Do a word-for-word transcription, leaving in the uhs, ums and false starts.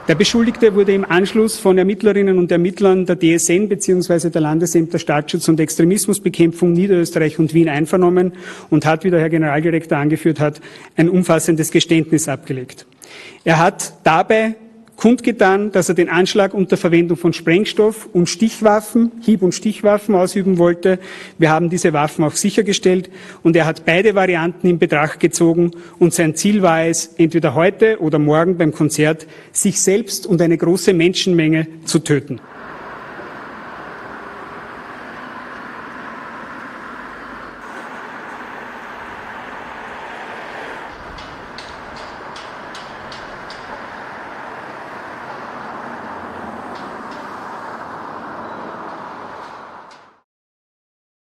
Der Beschuldigte wurde im Anschluss von Ermittlerinnen und Ermittlern der D S N bzw. der Landesämter Staatsschutz und Extremismusbekämpfung Niederösterreich und Wien einvernommen und hat, wie der Herr Generaldirektor angeführt hat, ein umfassendes Geständnis abgelegt. Er hat dabei kundgetan, dass er den Anschlag unter Verwendung von Sprengstoff und Stichwaffen, Hieb- und Stichwaffen ausüben wollte. Wir haben diese Waffen auch sichergestellt und er hat beide Varianten in Betracht gezogen und sein Ziel war es, entweder heute oder morgen beim Konzert sich selbst und eine große Menschenmenge zu töten.